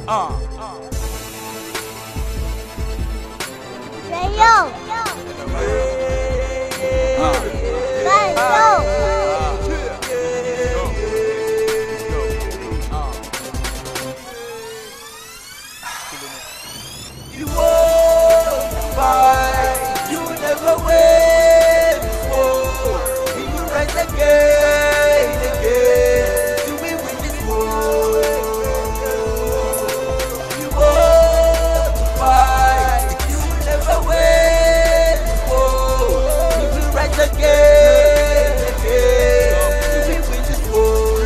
You won't fight, you never win. We will rise again, to win this war. You won't fight, you never win. We will rise again, to win this war.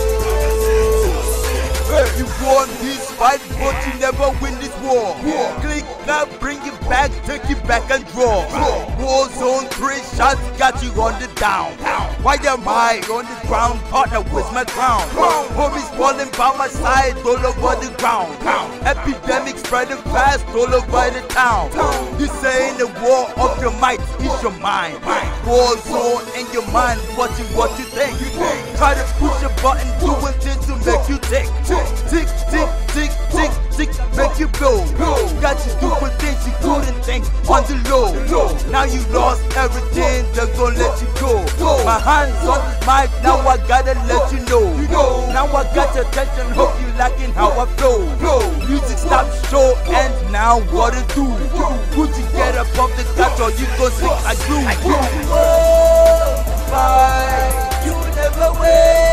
You won this fight, but you never win this war. Click now, bring it back, take it back and draw. War zone, 3 shots, got you on the down. Why am I on the ground? Partner with my crown. Homies falling by my side, all over the ground. Epidemic spreading fast, all over the town. This ain't the war of your might, it's your mind. War zone in your mind, what you think. Try to push a button, doing things to make you tick. Tick, tick, tick, tick, tick, make you blow. Got you doing things you couldn't think on the low. Now you lost everything, they're gonna let you go. My hands on the mic, now I gotta let you know. Now I got your attention, hope you liking how I flow. Music stops show, and now what to do? Put you get up off the couch or you gon' sing like glue. You won't fight, you never win.